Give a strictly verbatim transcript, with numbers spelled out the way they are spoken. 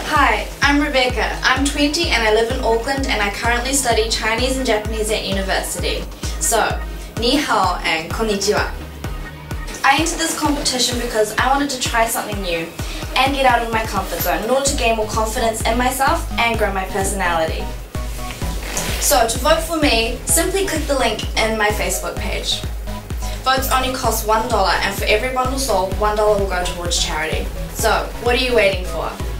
Hi, I'm Rebecca. I'm twenty and I live in Auckland and I currently study Chinese and Japanese at university. So, ni hao and konnichiwa. I entered this competition because I wanted to try something new and get out of my comfort zone in order to gain more confidence in myself and grow my personality. So, to vote for me, simply click the link in my Facebook page. Votes only cost one dollar and for every bundle sold, one dollar will go towards charity. So, what are you waiting for?